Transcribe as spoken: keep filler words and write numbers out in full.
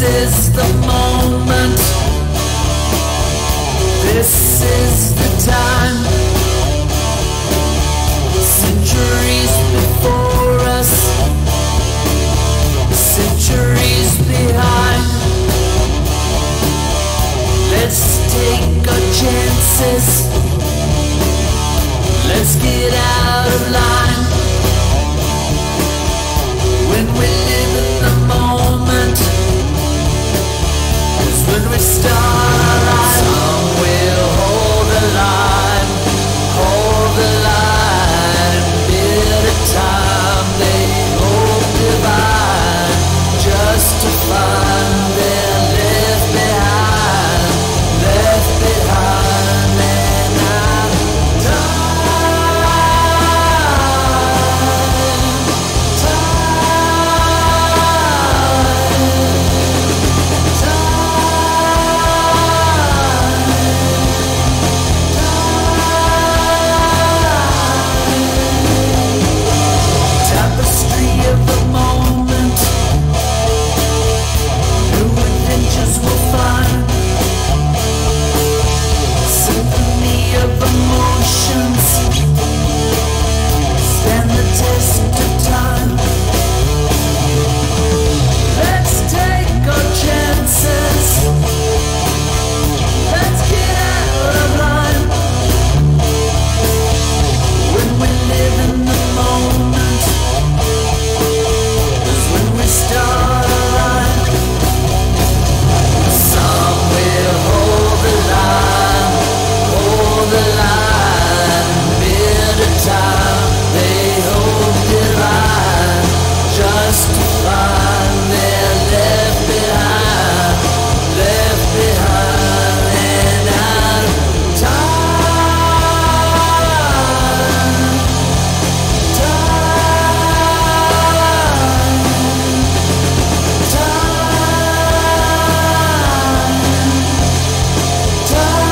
is the moment. This is the time. Centuries before us, centuries behind. Let's take our chances. Let's get out of line. When we live in the moment is when we start our life. Some will hold the line, hold the line. Bit of time they hope divine, just to find they're left behind, left behind. And I'm tapestry of the moment, new adventures will find. Symphony of emotions, stand the test of time. Let's take our chances. Let's get out of line. When we live in the moment is when we start our life. Some will hold the line, hold the line. Bit of time they hold divine, just to find they're left behind, left behind. And out of time, time, time, time.